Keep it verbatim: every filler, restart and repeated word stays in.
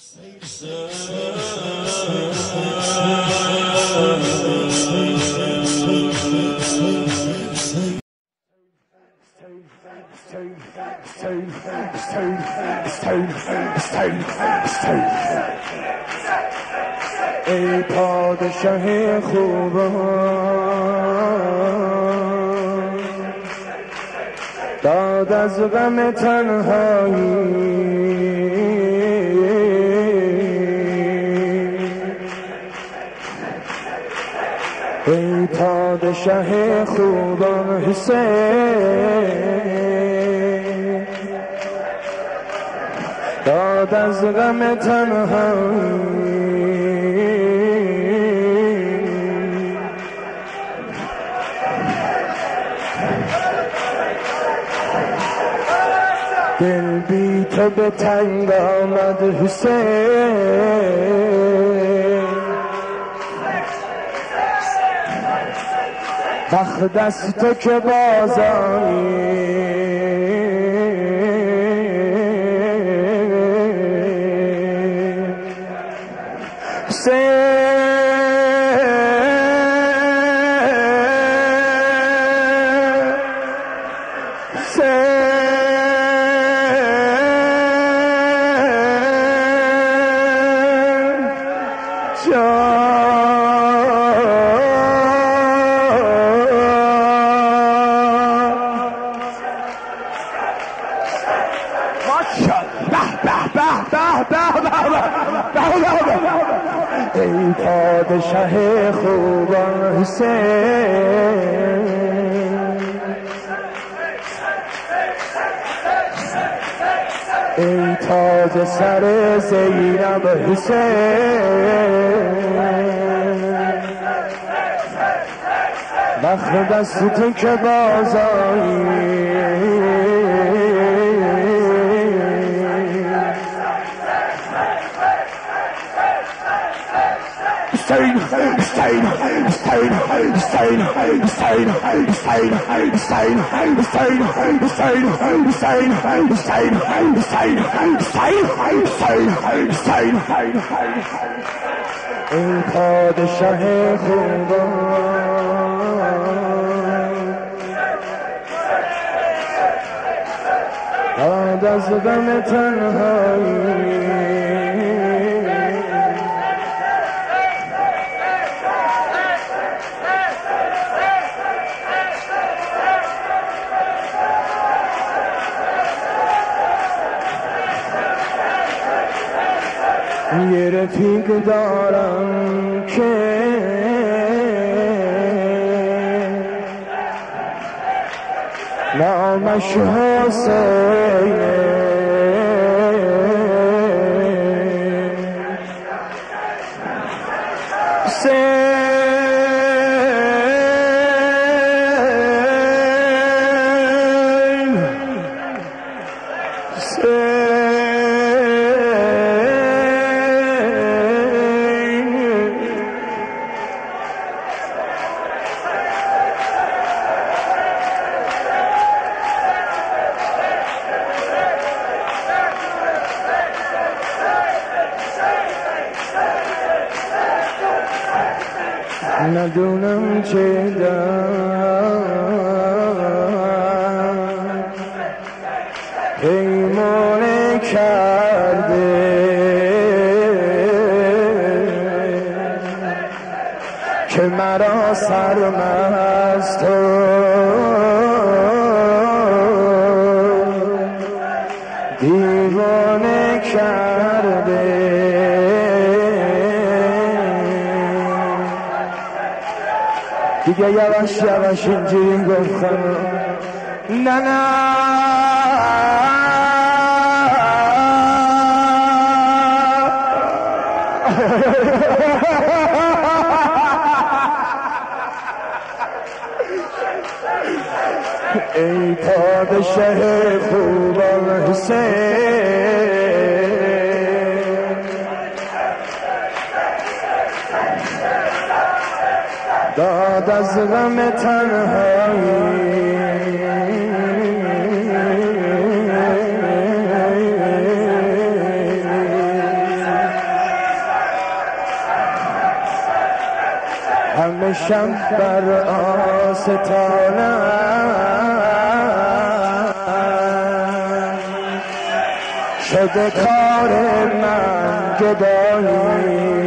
ای پادشه خوبان داد از غم تنهایی ای پادشه خوبان حسین داد از غم تنهایی دل بی تو به تنگ آمد حسین بخت دست تو که بازانی ای پادشه خوبان حسین ای تاج سر زینب حسین بخت دست تو که بازایی Hussein, Hussein, Hussein, Hussein, Hussein, Hussein, Hussein, Hussein, Hussein, Hussein, Hussein, Hussein, Hussein, Hussein, Hussein. ای پادشه خوبان داد از غم تنهایی یه رفیق دارم که نامش حسینه ندونم چه دم پیمانه کرده که مرا سرمست و دیوانه کرده دیگه یواش یواش اینجوری گفتم نه نه ای پادشه خوبان حسین داد از غم تنهایی همه شب بر آستانه شده کار من گدایی